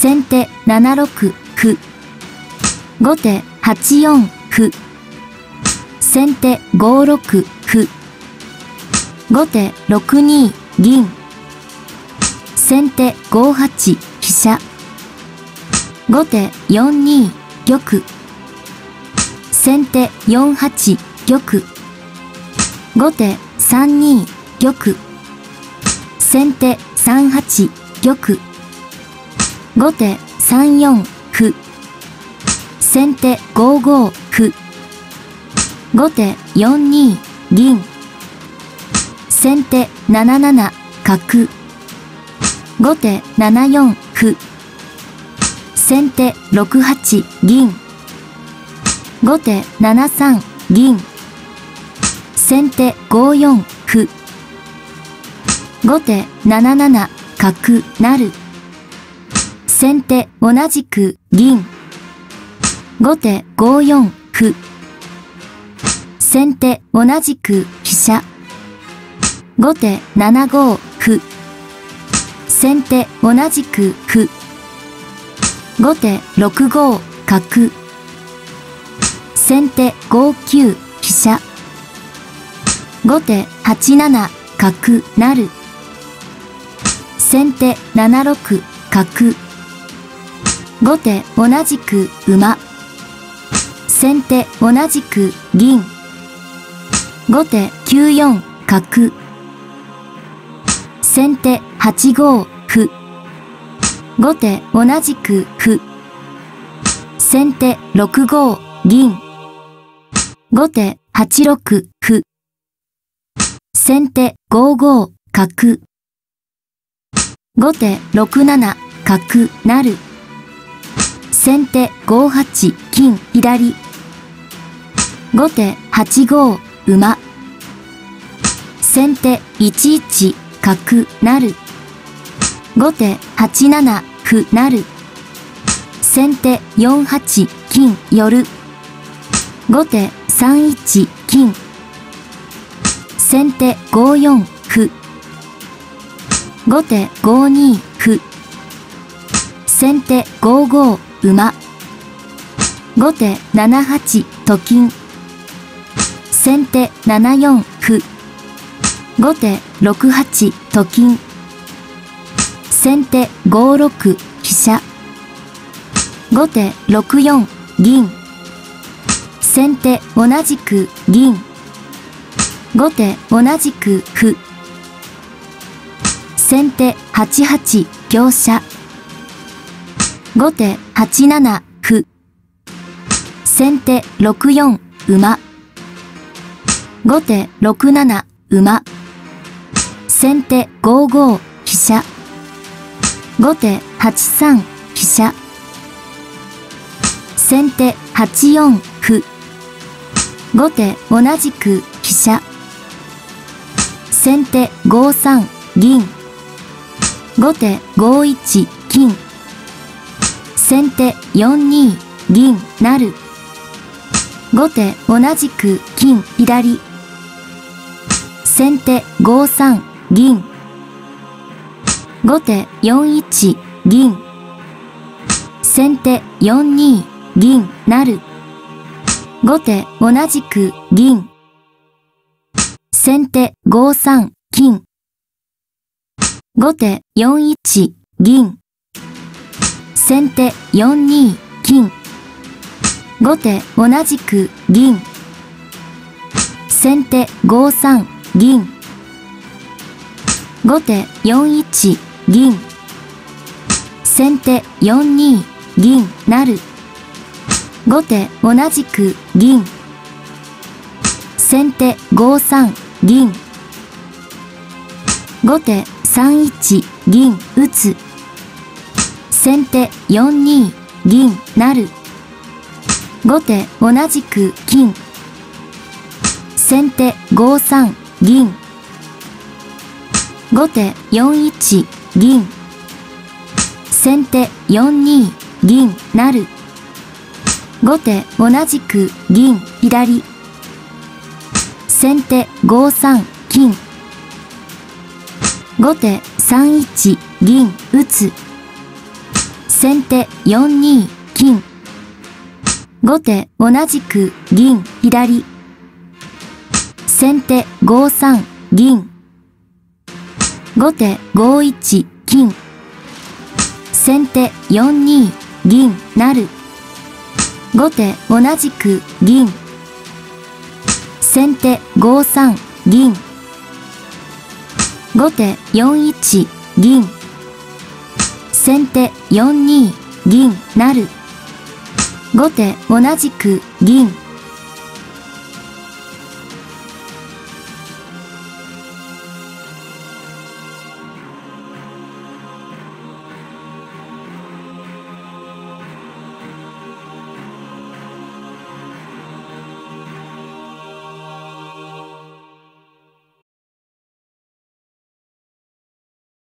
先手7六歩。後手8四歩。先手5六歩。後手6二銀。先手5八飛車。後手4二玉。先手4八玉。後手3二玉。先手3八玉。後手3四歩。先手5五歩。後手4二銀。先手7七角。後手7四歩。先手6八銀。後手7三銀。先手5四歩。後手7七角成。先手同じく銀。後手5四歩。先手同じく飛車。後手7五歩。先手同じく歩。後手6五角。先手5九飛車。後手8七角成。先手7六角。後手同じく馬。先手同じく銀。後手9四角。先手8五歩。後手同じく歩。先手6五銀。後手8六歩。先手5五角。後手6七角成。先手5八金左。後手8五馬。先手1一角成。後手8七歩成。先手4八金寄。後手3一金。先手5四歩。後手5二歩。先手5五馬。後手7八と金。先手7四歩。後手6八と金。先手5六飛車。後手6四銀。先手同じく銀。後手同じく歩。先手8八香車。後手8七歩。先手6四馬。後手6七馬。先手5五飛車。後手8三飛車。先手8四歩。後手同じく飛車。先手5三銀。後手5一金。先手4二銀成。後手同じく金左。先手5三銀。後手4一銀。先手4二銀成。後手同じく銀。先手5三金。後手4一銀。先手4二金。後手同じく銀。先手5三銀。後手4一銀。先手4二銀成。後手同じく銀。先手5三銀。後手3一銀打つ。先手4二銀成。後手同じく金。先手5三銀。後手4一銀。先手4二銀成。後手同じく銀左。先手5三金。後手3一銀打つ。 先手4二金。後手同じく銀左。先手5三銀。後手5一金。先手4二銀成。後手同じく銀。先手5三銀。後手4一銀。先手4二銀成。後手同じく銀。